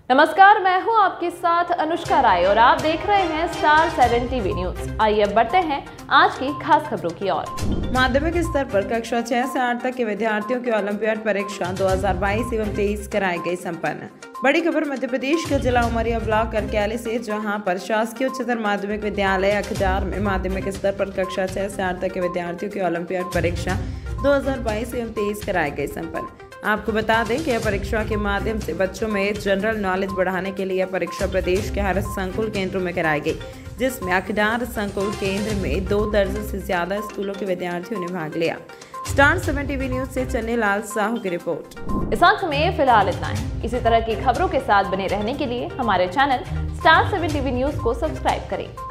नमस्कार, मैं हूं आपके साथ अनुष्का राय और आप देख रहे हैं स्टार 7 टीवी न्यूज। आइए अब बढ़ते हैं आज की खास खबरों की ओर। माध्यमिक स्तर पर कक्षा 6 से 8 तक के विद्यार्थियों की ओलंपियाड परीक्षा 2022 एवं 23 कराई गई संपन्न। बड़ी खबर मध्य प्रदेश के जिला उमरिया ब्लॉक करक्याली से, जहां पर शासकीय उच्चतर माध्यमिक विद्यालय अखजार में माध्यमिक स्तर पर कक्षा 6 से 8 तक के विद्यार्थियों की ओलंपियाड परीक्षा 2022 एवं 23 कराई गई संपन्न। आपको बता दें कि यह परीक्षा के माध्यम से बच्चों में जनरल नॉलेज बढ़ाने के लिए यह परीक्षा प्रदेश के हर संकुल केंद्रों में कराई गई, जिसमें अखजार संकुल केंद्र में 2 दर्जन से ज्यादा स्कूलों के विद्यार्थियों ने भाग लिया। स्टार 7 टीवी न्यूज से चन्नी लाल साहू की रिपोर्ट। इस अंक में फिलहाल इतना ही। इसी तरह की खबरों के साथ बने रहने के लिए हमारे चैनल स्टार 7 टीवी न्यूज को सब्सक्राइब करें।